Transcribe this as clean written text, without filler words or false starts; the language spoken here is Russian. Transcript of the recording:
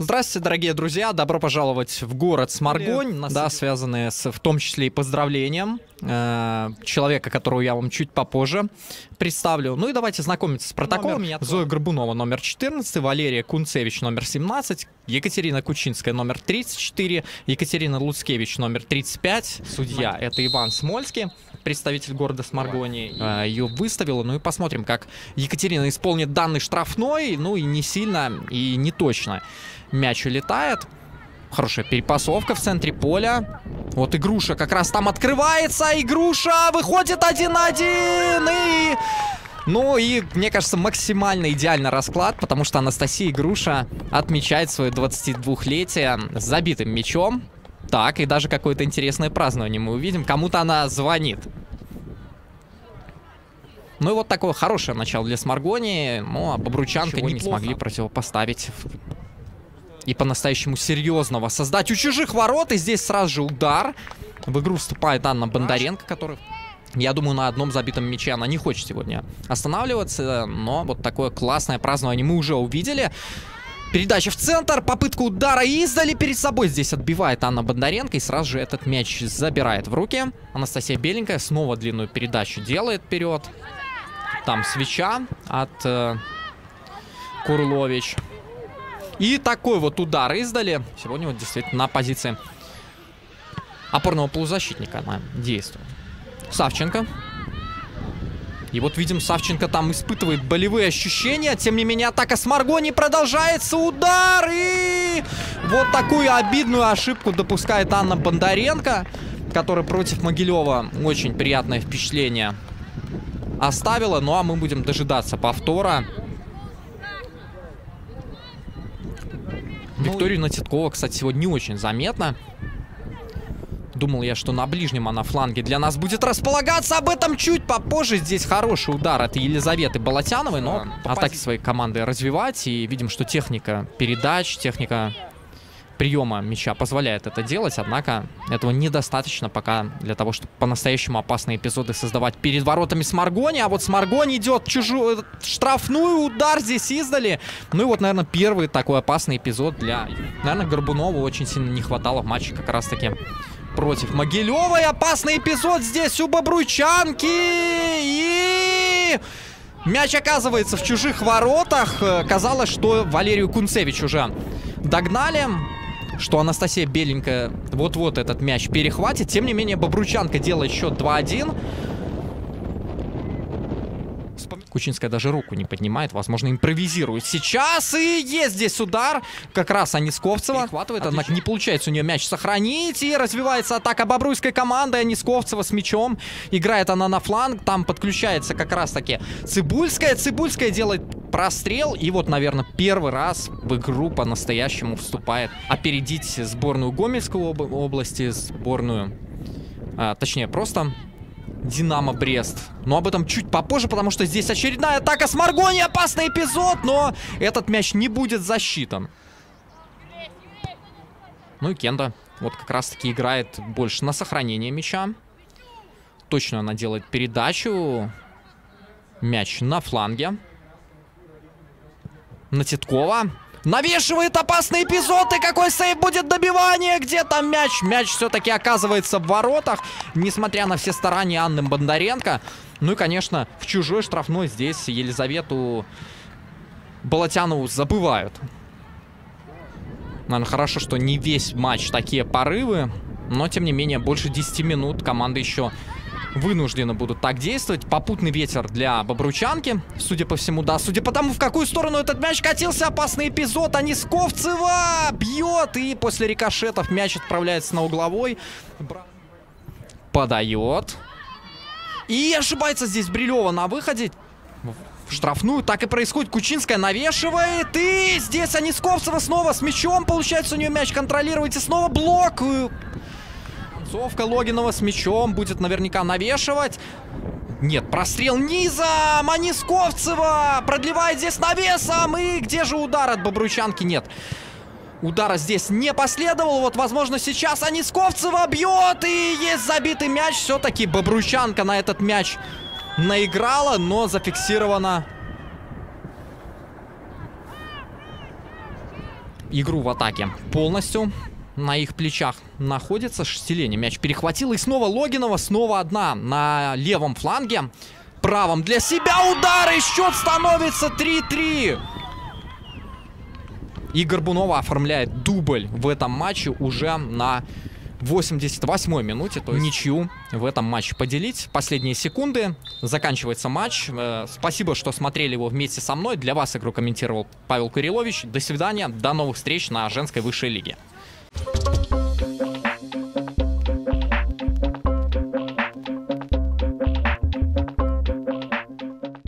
Здравствуйте, дорогие друзья! Добро пожаловать в город Сморгонь, да, связанные с, в том числе и поздравлением человека, которого я вам чуть попозже представлю. Ну и давайте знакомиться с протоколом. Зоя Горбунова, номер 14, Валерия Кунцевич, номер 17, Екатерина Кучинская, номер 34, Екатерина Луцкевич, номер 35. Судья — это Иван Смольский, представитель города Сморгони. Ее выставила. Ну и посмотрим, как Екатерина исполнит данный штрафной. Ну и не сильно, и не точно мяч улетает. Хорошая перепасовка в центре поля. Вот Игруша как раз там открывается. Игруша выходит 1-1. И... ну и, мне кажется, максимально идеальный расклад, потому что Анастасия Игруша отмечает свое 22-летие с забитым мячом. Так, и даже какое-то интересное празднование мы увидим. Кому-то она звонит. Ну и вот такое хорошее начало для Сморгони. Ну, а бобручанка не смогли противопоставить и по-настоящему серьезного создать у чужих ворот. И здесь сразу же удар. В игру вступает Анна Бондаренко, которая, я думаю, на одном забитом мяче она не хочет сегодня останавливаться. Но вот такое классное празднование мы уже увидели. Передача в центр, попытка удара издали перед собой. Здесь отбивает Анна Бондаренко и сразу же этот мяч забирает в руки. Анастасия Беленькая снова длинную передачу делает вперед. Там свеча от Курлович. И такой вот удар издали. Сегодня вот действительно на позиции опорного полузащитника она действует. Савченко. И вот видим, Савченко там испытывает болевые ощущения. Тем не менее, атака Сморгони продолжается. Удар! И вот такую обидную ошибку допускает Анна Бондаренко, которая против Могилева очень приятное впечатление оставила. Ну а мы будем дожидаться повтора. Викторию Натиткова, кстати, сегодня не очень заметно. Думал я, что на ближнем она фланге для нас будет располагаться. Об этом чуть попозже. Здесь хороший удар от Елизаветы Болотяновой. Но атаки своей команды развивать. И видим, что техника передач, техника приема мяча позволяет это делать. Однако этого недостаточно пока для того, чтобы по-настоящему опасные эпизоды создавать перед воротами Сморгони. А вот Сморгони идет чужую штрафную. Удар здесь издали. Ну и вот, наверное, первый такой опасный эпизод для... наверное, Горбунову очень сильно не хватало в матче как раз-таки против Могилевой. Опасный эпизод здесь у бобруйчанки. И... мяч оказывается в чужих воротах. Казалось, что Валерию Кунцевич уже догнали, что Анастасия Беленькая вот-вот этот мяч перехватит. Тем не менее, бобручанка делает счет 2-1. Кучинская даже руку не поднимает, возможно, импровизирует сейчас. И есть здесь удар. Как раз Анисковцева перехватывает, однако не получается у нее мяч сохранить. И развивается атака бобруйской команды. Анисковцева с мячом. Играет она на фланг. Там подключается как раз-таки Цибульская. Цибульская делает прострел. И вот, наверное, первый раз в игру по-настоящему вступает опередить сборную Гомельской области, сборную, точнее, просто Динамо Брест. Но об этом чуть попозже, потому что здесь очередная атака Сморгони. Опасный эпизод, но этот мяч не будет засчитан. Ну и Кенда вот как раз-таки играет больше на сохранение мяча. Точно она делает передачу. Мяч на фланге. Натиткова. Навешивает опасный эпизод. И какой сейв будет, добивание. Где там мяч? Мяч все-таки оказывается в воротах. Несмотря на все старания Анны Бондаренко. Ну и, конечно, в чужой штрафной здесь Елизавету Болотянову забывают. Наверное, хорошо, что не весь матч такие порывы. Но, тем не менее, больше 10 минут команды еще вынуждены будут так действовать. Попутный ветер для бобручанки, судя по всему, да. Судя по тому, в какую сторону этот мяч катился, опасный эпизод. Анисковцева бьет, и после рикошетов мяч отправляется на угловой. Подает. И ошибается здесь Брилева на выходе. В штрафную так и происходит. Кучинская навешивает. И здесь Анисковцева снова с мячом. Получается у нее мяч контролировать. И снова блок. Концовка. Логинова с мячом будет наверняка навешивать. Нет, прострел низом. Анисковцева продлевает здесь навесом. И где же удар от бобручанки? Нет. Удара здесь не последовало. Вот, возможно, сейчас Анисковцева бьет. И есть забитый мяч. Все-таки бобручанка на этот мяч наиграла, но зафиксирована игру в атаке полностью на их плечах находится. Шестилени мяч перехватил. И снова Логинова. Снова одна на левом фланге. Правом для себя удар. И счет становится 3-3. И Горбунова оформляет дубль в этом матче уже на 88-й минуте. То есть ничью в этом матче поделить. Последние секунды. Заканчивается матч. Спасибо, что смотрели его вместе со мной. Для вас игру комментировал Павел Курилович. До свидания. До новых встреч на женской высшей лиге.